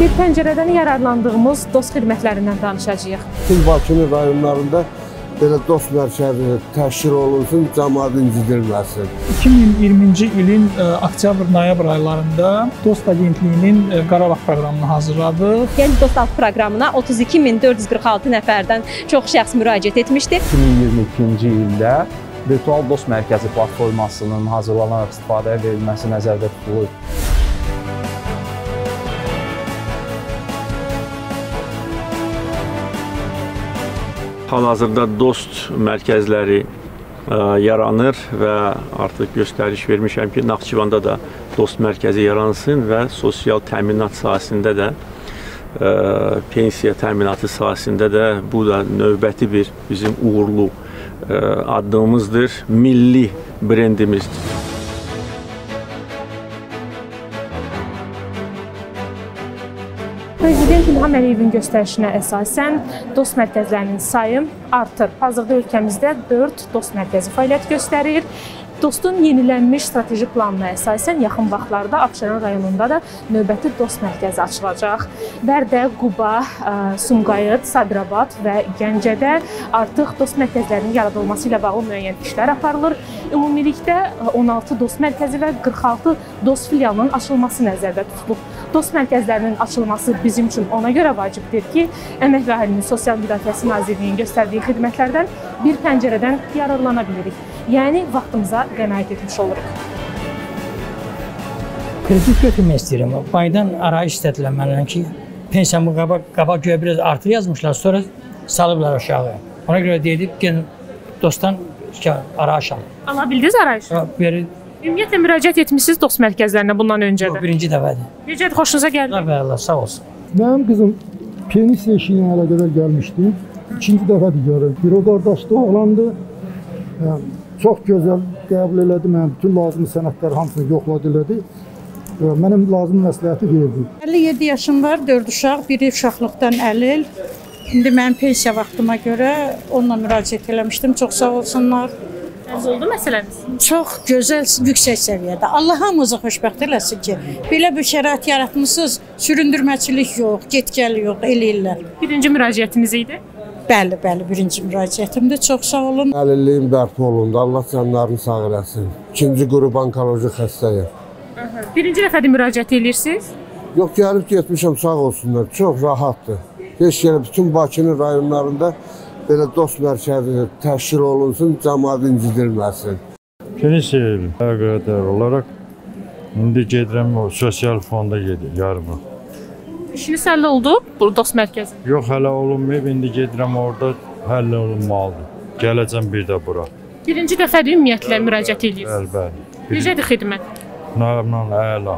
Bir pəncərədən yararlandığımız dost xidmətlərindən danışacağıq. Bütün Bakının rayonlarında belə dost mərkəzi təşkil olunsun, cəmaət incidilməsin. 2020-ci ilin oktyabr-noyabr aylarında Dost Agentliyinin Qarabağ proqramını hazırladıq. Gənclik Dost Altı proqramına 32.446 nəfərdən çox şəxs müraciət etmişdi. 2022-ci ildə virtual dost mərkəzi platformasının hazırlanaraq istifadəyə verilməsi nəzərdə tutulur. Hal-hazırda dost mərkəzləri yaranır və artıq göstəriş vermişəm ki, Naxçıvanda da dost mərkəzi yaransın və sosial təminat sahəsində də, pensiya təminatı sahəsində də bu da növbəti bir bizim uğurlu addımımızdır, milli brendimizdir. Prezident İlham Əliyevin göstərişinə əsasən dost mərkəzlərinin sayı artır. Hazırda ölkəmizdə 4 dost mərkəzi fəaliyyət göstərir. Dostun yenilənmiş strateji planına əsasən yaxın vaxtlarda Abşeron rayonunda da növbəti dost mərkəzi açılacaq. Bərdə, Quba, Sumqayıt, Sabirabad və Gəncədə artıq dost mərkəzlərinin yaradılması ilə bağlı müəyyən işlər aparılır. Ümumilikdə 16 dost mərkəzi və 46 dost filialının açılması nəzərdə tutulub. Dost mərkəzlərinin açılması bizim üçün ona görə vacibdir ki, Əmək və Əhalinin Sosial Müdafiəsi Nazirliyinin göstərdiyi xidmətlərdən bir pəncərədən yararlana bilirik. Yəni, vaxtımıza qənaət etmiş oluruq. Kredit götürmək istəyirəm. Baydan arayış istədilər məndən ki, pensiyamı qabaq göyə biraz artır yazmışlar, sonra salıblar aşağı. Ona görə deyilib, gəlin dostdan arayış alın. Ala bildiniz arayışı? Ümumiyyətlə, müraciət etmişsiniz dost mərkəzlərinə bundan öncə də? Birinci dəfədir. Necədir, xoşunuza gəldi? Allah, sağ olsun. Mənim qızım penisiya işi ilə əlaqədar gəlmişdi. İkinci dəfədir görür. Bir o qardaşdı, oğlandı. Çox gözəl qəbul elədi, mən bütün lazımlı sənədləri hamısını yoxladı elədi. Mənim lazım məsləhəti verdi. 57 yaşım var, 4 uşaq, biri uşaqlıqdan əlil. İndi mənim pensiya vaxtıma görə onunla müraciət eləmişdim, çox sağ olsunlar. Həll oldu məsələniz? Çox gözəl, yüksək səviyyədə. Allah hamımızı xoşbəxt eləsin ki, belə bir şərait yaratmışsınız, süründürməçilik yox, get-gəl yox, eləyirlər. Birinci müraciətiniz idi? Bəli, birinci müraciətimdir. Çox sağ olun. Əlilliyin bərpa olundu. Allah canlarını sağ eləsin. İkinci qrup onkoloji xəstəyəm. Birinci dəfədə müraciət edirsiniz? Yox, gəlib getmişəm, sağ olsunlar. Çox rahatdır. Heç yerə bütün Bakının rayonlarında belə dost mərkəzi təşkil olunsun, cəmaət incidilməsin. Pensiya qədər olaraq indi gedirəm sosial fonda yarımı. İşiniz həll oldu bu dost mərkəzi? Yox, hələ olunmayıb, indi gedirəm orada həll olunmalıdır. Gələcəm bir də bura. Birinci dəfədir ümumiyyətlə müraciət edirsiniz? Bəli. Necədir xidmət? Normal, əla.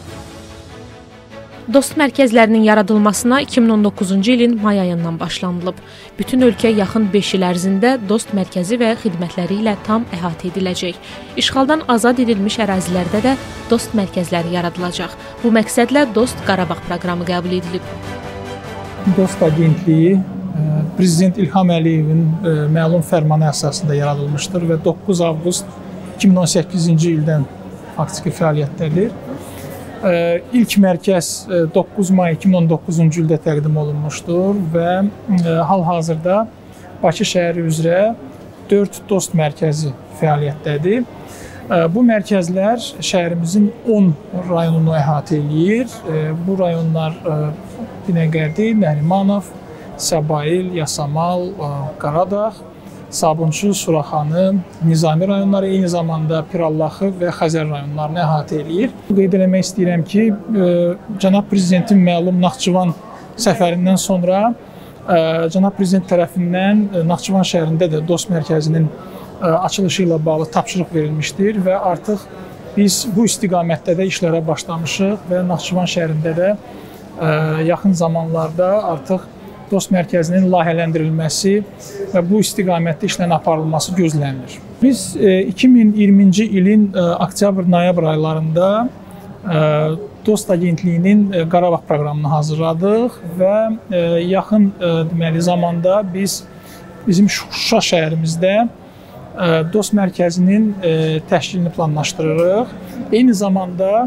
Dost mərkəzlərinin yaradılmasına 2019-cu ilin may ayından başlanılıb. Bütün ölkə yaxın 5 il ərzində dost mərkəzi və xidmətləri ilə tam əhatə ediləcək. İşğaldan azad edilmiş ərazilərdə də dost mərkəzləri yaradılacaq. Bu məqsədlə Dost Qarabağ proqramı qəbul edilib. Dost Agentliyi Prezident İlham Əliyevin məlum fərmanı əsasında yaradılmışdır və 9 avqust 2018-ci ildən faktiki fəaliyyətdədir. İlk mərkəz 9 may 2019-cu ildə təqdim olunmuşdur və hal-hazırda Bakı şəhəri üzrə 4 dost mərkəzi fəaliyyətdədir. Bu mərkəzlər şəhərimizin 10 rayonunu əhatə edir. Bu rayonlar Binəqədi, Nərimanov, Səbail, Yasamal, Qaradağ, Sabunçu, Suraxanı, Nizami rayonları, eyni zamanda Pirallaxı və Xəzər rayonlarını əhatə edir. Qeyd eləmək istəyirəm ki, Cənab Prezidentin məlum Naxçıvan səfərindən sonra Cənab Prezident tərəfindən Naxçıvan şəhərində də dost mərkəzinin açılışı ilə bağlı tapşırıq verilmişdir və artıq biz bu istiqamətdə də işlərə başlamışıq və Naxçıvan şəhərində də yaxın zamanlarda artıq dost mərkəzinin layihələndirilməsi və bu istiqamətdə işlərin aparılması gözlənilir. Biz 2020-ci ilin oktyabr-noyabr aylarında Dost Agentliyinin Qarabağ proqramını hazırladıq və yaxın deməli zamanda bizim Şuşa şəhərimizdə dost mərkəzinin təşkilini planlaşdırırıq. Eyni zamanda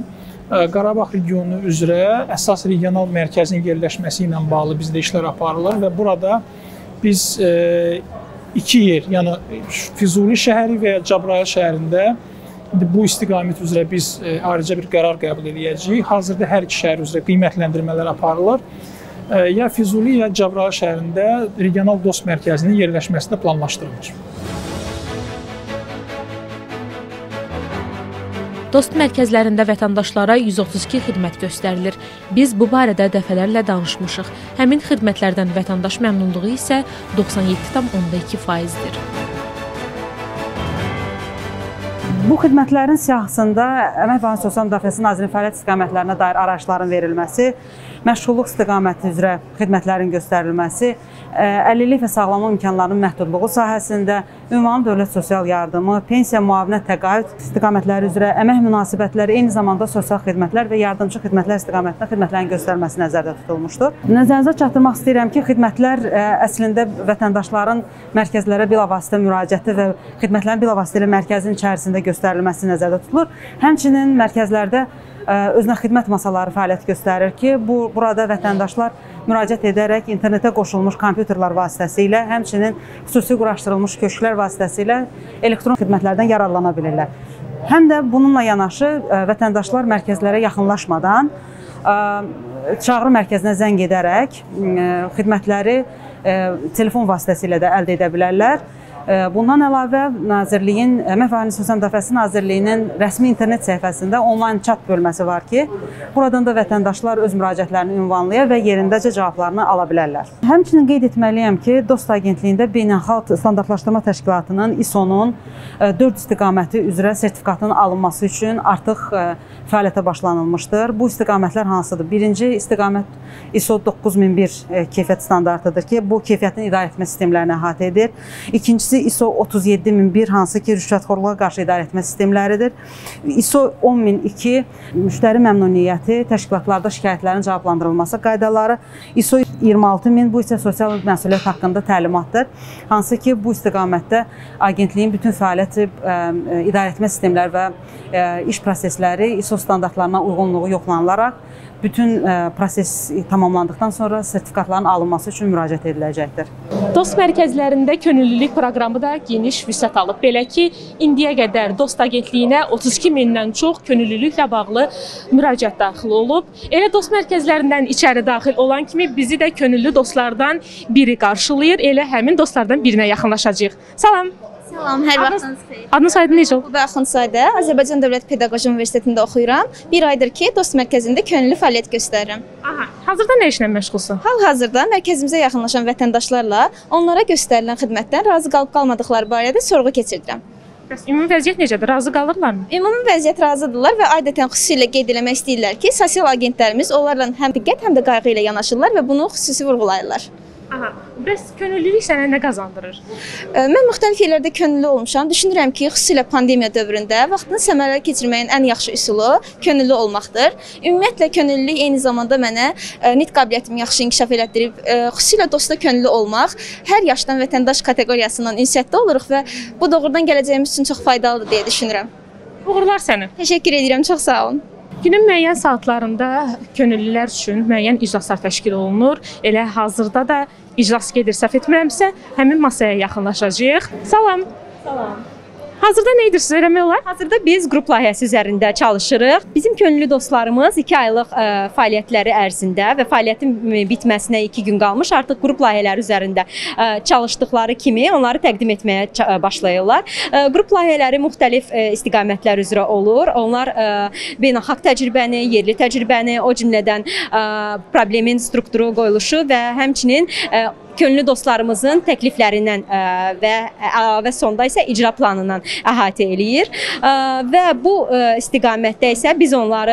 Qarabağ regionu üzrə əsas regional mərkəzin yerləşməsi ilə bağlı bizdə işlər aparılır və burada biz iki yer, yəni Füzuli şəhəri və Cəbrayıl şəhərində bu istiqamət üzrə biz ayrıca bir qərar qəbul edəcəyik. Hazırda hər iki şəhər üzrə qiymətləndirmələr aparılır. Ya Füzuli, ya Cəbrayıl şəhərində regional dost mərkəzinin yerləşməsi də planlaşdırılır. Dost mərkəzlərində vətəndaşlara 132 xidmət göstərilir. Biz bu barədə dəfələrlə danışmışıq. Həmin xidmətlərdən vətəndaş məmnunluğu isə 97,2%-dir. Bu xidmətlərin siyahısında Əmək və Sosial Müdafiəsi Nazirliyinin fəaliyyət istiqamətlərinə dair araçların verilməsi, məşğulluq istiqaməti üzrə xidmətlərin göstərilməsi, əlillik və sağlamlıq imkanlarının məhdudluğu sahəsində ünvanlı dövlət sosial yardımı, pensiya, müavinət, təqaüd istiqamətləri üzrə əmək münasibətləri, eyni zamanda sosial xidmətlər və yardımcı xidmətlər istiqamətində xidmətlərin göstərilməsi nəzərdə tutulmuşdur. Nəzərinizə çatdırmaq istəyirəm ki, xidmətlər əslində vətəndaşların mərkəzlərə bilavasitə müraciəti və xidmətlərin bilavasitə mərkəzin içərisində göstərilməsi nəzərdə tutulur. Həmçinin mərkəzlərdə özünə xidmət masaları fəaliyyət göstərir ki, burada vətəndaşlar müraciət edərək internetə qoşulmuş kompüterlər vasitəsilə, həmçinin xüsusi quraşdırılmış köşklər vasitəsilə elektron xidmətlərdən yararlana bilirlər. Həm də bununla yanaşı vətəndaşlar mərkəzlərə yaxınlaşmadan çağrı mərkəzinə zəng edərək xidmətləri telefon vasitəsilə də əldə edə bilərlər. Bundan əlavə Nazirliyin, Əmək və Sosial Müdafiəsi Nazirliyinin rəsmi internet səhifəsində onlayn chat bölməsi var ki, buradan da vətəndaşlar öz müraciətlərini ünvanlaya və yerindəcə cavablarını ala bilərlər. Həmçinin qeyd etməliyəm ki, Dost Agentliyində Beynəlxalq Standartlaşdırma Təşkilatının ISO-nun 4 istiqaməti üzrə sertifikatının alınması üçün artıq fəaliyyətə başlanılmışdır. Bu istiqamətlər hansıdır? Birinci istiqamət ISO 9001 keyfiyyət standartıdır ki, bu keyfiyyətin idarəetmə sistemlərini əhatə edir. İkincisi ISO 37001 hansı ki, rüşvətxorluğa qarşı idarəetmə sistemləridir. ISO 10002 müştəri məmnuniyyəti, təşkilatlarda şikayətlərin cavablandırılması qaydaları. ISO 26000 bu isə sosial məsuliyyət haqqında təlimatdır. Hansı ki, bu istiqamətdə agentliyin bütün fəaliyyəti, idarəetmə sistemləri və iş prosesləri ISO standartlarına uyğunluğu yoxlanılaraq bütün proses tamamlandıqdan sonra sertifikatların alınması üçün müraciət ediləcəkdir. Dost mərkəzlərində könüllülük proqramı da geniş vüsət alıb. Belə ki, indiyə qədər Dost Agentliyinə 32 mindən çox könüllülüklə bağlı müraciət daxil olub. Elə Dost mərkəzlərindən içəri daxil olan kimi bizi də könüllü dostlardan biri qarşılayır. Elə həmin dostlardan birinə yaxınlaşacağıq. Salam. Salam, hər vaxtınız xeyir. Adınız soyadınız necə olub? Axundzadə, Azərbaycan Dövlət Pedaqoji Universitetində oxuyuram. Bir aydır ki, Dost mərkəzində könüllü fəaliyyət göstərirəm. Hazırda nə işlə məşğulsun? Hal-hazırda mərkəzimizə yaxınlaşan vətəndaşlarla onlara göstərilən xidmətdən razı qalıb qalmadıqları barədə sorğu keçirdirəm. Bəs ümumi vəziyyət necədir? Razı qalırlarmı? Ümumi vəziyyət razıdırlar və adətən xüsusilə qeyd eləmək istəyirlər ki, sosial agentlərimiz onlarla həm diqqət, həm də qayğı ilə yanaşırlar və bunu xüsusi vurğulayırlar. Bəs könüllülük sənə nə qazandırır? Mən müxtəlif yerlərdə könüllü olmuşam. Düşünürəm ki, xüsusilə pandemiya dövründə vaxtını səmərəli keçirməyin ən yaxşı üsulu könüllü olmaqdır. Ümumiyyətlə, könüllülük eyni zamanda mənə nitq qabiliyyətimi yaxşı inkişaf elətdirib, xüsusilə dosta könüllü olmaq, hər yaşdan vətəndaş kateqoriyasından ünsiyyətdə oluruq və bu doğrudan gələcəyimiz üçün çox faydalıdır deyə düşünürəm. Uğurlar sənə. Təşəkkür edirəm, çox sağ olun. Günün müəyyən saatlarında könüllülər üçün müəyyən iclaslar təşkil olunur. Elə hazırda da iclas gedir, səhv etmirəmsə, həmin masaya yaxınlaşacağıq. Salam. Salam. Hazırda nə edirsiniz, eləmək olar? Hazırda biz qrup layihəsi üzərində çalışırıq. Bizim könüllü dostlarımız 2 aylıq fəaliyyətləri ərzində və fəaliyyətin bitməsinə 2 gün qalmış artıq qrup layihələri üzərində çalışdıqları kimi onları təqdim etməyə başlayırlar. Qrup layihələri müxtəlif istiqamətlər üzrə olur. Onlar beynəlxalq təcrübəni, yerli təcrübəni, o cümlədən problemin strukturu, qoyuluşu və həmçinin könüllü dostlarımızın təkliflərindən və əlavə sonda isə icra planından əhatə eləyir. Və bu istiqamətdə isə biz onları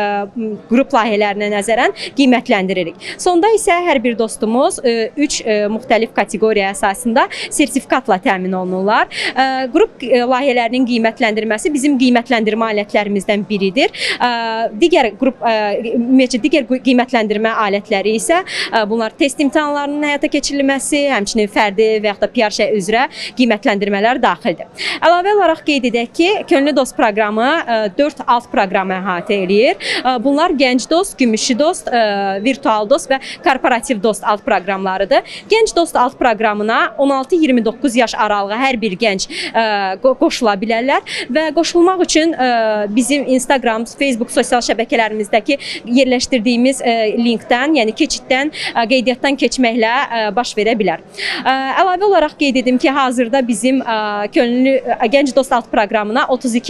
qrup layihələrinə nəzərən qiymətləndiririk. Sonda isə hər bir dostumuz 3 müxtəlif kateqoriya əsasında sertifikatla təmin olunurlar. Qrup layihələrinin qiymətləndirməsi bizim qiymətləndirmə alətlərimizdən biridir. Digər qiymətləndirmə alətləri isə bunlar test imtahanlarının həyata keçirilməsi, keçirilməsi, həmçinin fərdi və yaxud da PR şəy üzrə qiymətləndirmələr daxildir. Əlavə olaraq qeyd edək ki, Könüllü Dost proqramı 4 alt proqramı əhatə eləyir. Bunlar Gənc Dost, Gümüşü Dost, Virtual Dost və Korporativ Dost alt proqramlarıdır. Gənc Dost alt proqramına 16-29 yaş aralığı hər bir gənc qoşula bilərlər və qoşulmaq üçün bizim Instagram, Facebook sosial şəbəkələrimizdəki yerləşdirdiyimiz linkdən, yəni keçiddən, qeydiyyatdan keçməklə baş verə bilər. Əlavə olaraq qeyd edim ki, hazırda bizim Könüllü Gənc Dost alt proqramına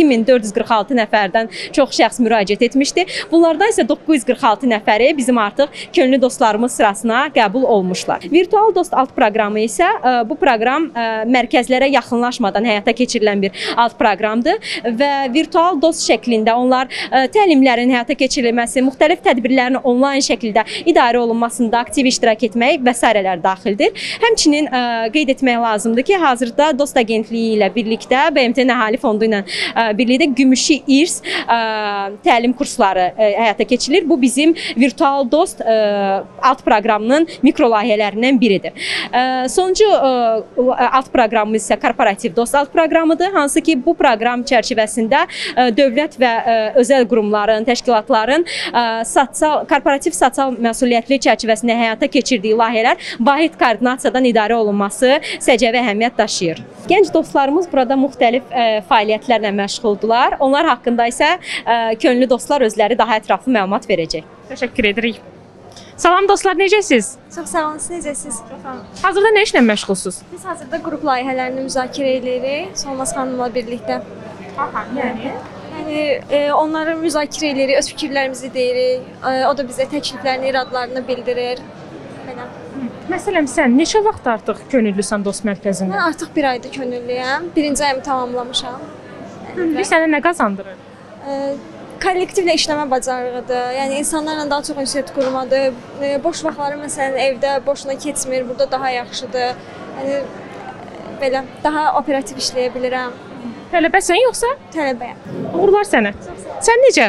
32.446 nəfərdən çox şəxs müraciət etmişdi. Bunlardan isə 946 nəfəri bizim artıq könüllü dostlarımız sırasına qəbul olmuşlar. Virtual Dost alt proqramı isə bu proqram mərkəzlərə yaxınlaşmadan həyata keçirilən bir alt proqramdır və virtual dost şəklində onlar təlimlərin həyata keçirilməsi, müxtəlif tədbirlərin onlayn şəkildə idarə olunmasında aktiv iştirak etmək və s. daxildir. Həmçinin qeyd etmək lazımdır ki, hazırda Dost Agentliyi ilə birlikdə BMT Əhali Fondu ilə birlikdə Gümüşü İrs təlim kursları həyata keçirilir. Bu bizim Virtual Dost alt proqramının mikro layihələrindən biridir. Sonuncu alt proqramımız isə Korporativ Dost alt proqramıdır. Hansı ki, bu proqram çərçivəsində dövlət və özəl qurumların, təşkilatların korporativ sosial məsuliyyətli çərçivəsində həyata keçirdiyi layihələr vahid koordinasiyadan idarə olunması səciyyəvi əhəmiyyət daşıyır. Gənc dostlarımız burada müxtəlif fəaliyyətlərlə məşğuldular. Onlar haqqında isə könüllü dostlar özləri daha ətraflı məlumat verəcək. Təşəkkür edirik. Salam dostlar, necəsiz? Çox sağ olun, siz necəsiz? Hazırda nə işlə məşğulsuz? Biz hazırda qrup layihələrini müzakirə edirik Solmaz xanımla birlikdə. Aha, yəni? Yəni, onları müzakirə edirik, öz fikirlərimizi deyirik. O da bizə təkliflərini, iradlarını bildirir. Belə. Məsələn, sən neçə vaxt artıq könüllüsən Dost mərkəzində? Mən artıq bir aydır könüllüyəm. Birinci ayımı tamamlamışam. Bu sənə nə qazandırır? Kollektivlə işləmə bacarığıdır. Yəni insanlarla daha çox ünsiyyət qurmadır. Boş vaxtları məsələn evdə boşuna keçmir, burada daha yaxşıdır. Yəni belə daha operativ işləyə bilirəm. Tələbəsən yoxsa? Tələbəyəm. Uğurlar sənə. Sən necə?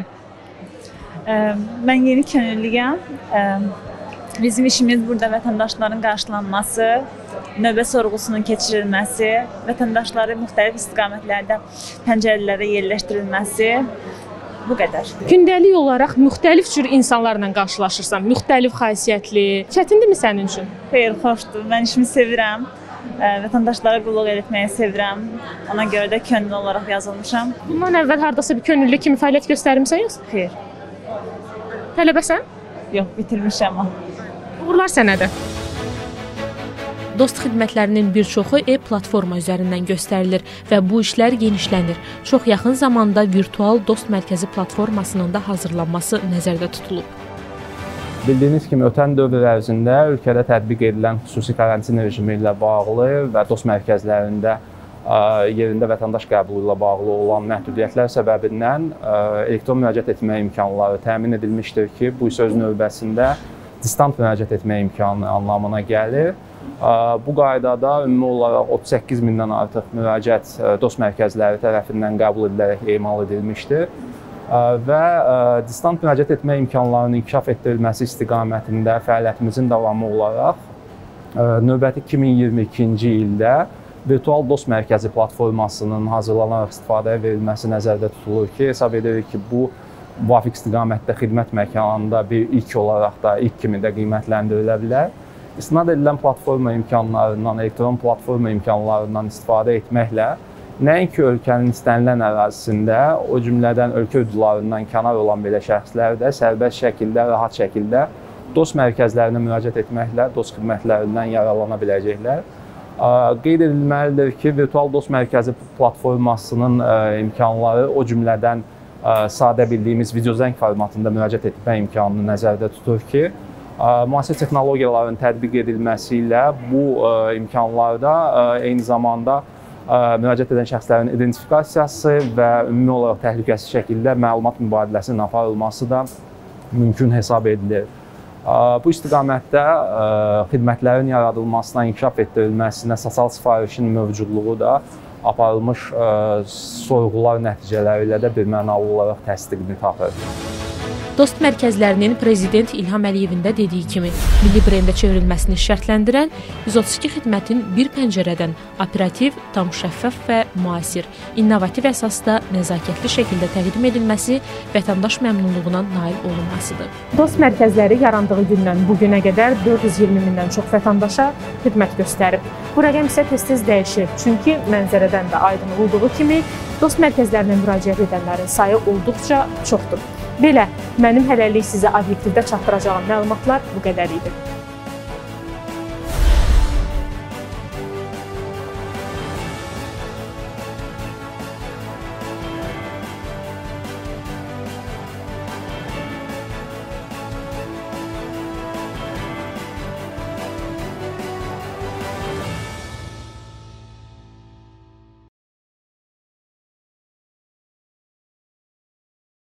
Mən yeni könüllüyəm. Bizim işimiz burada vətəndaşların qarşılanması, növbə sorğusunun keçirilməsi, vətəndaşları müxtəlif istiqamətlərdə pəncərələrə yerləşdirilməsi. Bu qədər. Gündəlik olaraq müxtəlif cür insanlarla qarşılaşırsan, müxtəlif xasiyyətli. Çətindirmi sənin üçün? Xeyr, xoşdur. Mən işimi sevirəm. Vətəndaşlara qulluq etməyi sevirəm. Ona görə də könüllü olaraq yazılmışam. Bundan əvvəl hardasa bir könüllü kimi fəaliyyət göstərmisən yoxsa? Xeyr. Tələbəsən? Yox, bitirmişəm. Uğurlar sənə də. Dost xidmətlərinin bir çoxu e-platforma üzərindən göstərilir və bu işlər genişlənir. Çox yaxın zamanda virtual Dost mərkəzi platformasının da hazırlanması nəzərdə tutulub. Bildiyiniz kimi, ötən dövr ərzində ölkədə tətbiq edilən xüsusi karantin rejimi ilə bağlı və Dost mərkəzlərində yerində vətəndaş qəbulu ilə bağlı olan məhdudiyyətlər səbəbindən elektron müraciət etmə imkanları təmin edilmişdir ki, bu isə öz növbəsində distant müraciət etmə imkanı anlamına gəlir. Bu qaydada ümumi olaraq 38 mindən artıq müraciət Dost mərkəzləri tərəfindən qəbul edilərək emal edilmişdir və distant müraciət etmə imkanlarının inkişaf etdirilməsi istiqamətində fəaliyyətimizin davamı olaraq növbəti 2022-ci ildə Virtual Dost mərkəzi platformasının hazırlanaraq istifadəyə verilməsi nəzərdə tutulur ki, hesab edirik ki, bu müvafiq istiqamətdə xidmət məkanında bir ilk olaraq da, ilk kimi də qiymətləndirilə bilər. İstinad edilən platforma imkanlarından, elektron platforma imkanlarından istifadə etməklə nəinki ölkənin istənilən ərazisində, o cümlədən ölkə hüdudlarından kənar olan belə şəxslər də sərbəst şəkildə, rahat şəkildə Dost mərkəzlərinə müraciət etməklə Dost xidmətlərindən yararlana biləcəklər. Qeyd edilməlidir ki, Virtual Dost mərkəzi platformasının imkanları o cümlədən sadə bildiyimiz videozəng formatında müraciət etmə imkanını nəzərdə tutur ki, müasir texnologiyaların tətbiq edilməsi ilə bu imkanlarda eyni zamanda müraciət edən şəxslərin identifikasiyası və ümumi olaraq təhlükəsiz şəkildə məlumat mübadiləsinin aparılması da mümkün hesab edilir. Bu istiqamətdə xidmətlərin yaradılmasına, inkişaf etdirilməsinə, sosial sifarişin mövcudluğu da aparılmış sorğular nəticələri ilə də birmənalı olaraq təsdiqini tapır. Dost mərkəzlərinin prezident İlham Əliyevin də dediyi kimi, milli brendə çevrilməsini şərtləndirən 132 xidmətin bir pəncərədən operativ, tam şəffaf və müasir, innovativ əsasda nəzakətli şəkildə təqdim edilməsi vətəndaş məmnunluğuna nail olunmasıdır. Dost mərkəzləri yarandığı gündən bu günə qədər 420 mindən çox vətəndaşa xidmət göstərib. Bu rəqəm isə tez-tez dəyişir, çünki mənzərədən də aydın olduğu kimi dost mərkəzlərinə müraciət edənlərin sayı olduqca çoxdur. Belə, mənim hələlik sizə obyektivdə çatdıracağım məlumatlar bu qədər idi.